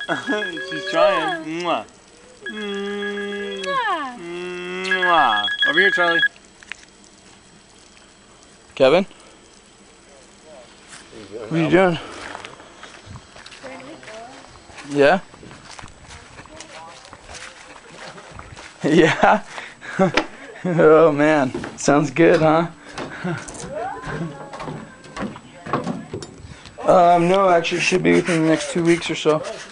She's trying. Mwah. Mwah. Over here, Charlie. Kevin? What are you doing? Yeah? Yeah? Oh man, sounds good, huh? No, actually should be within the next 2 weeks or so.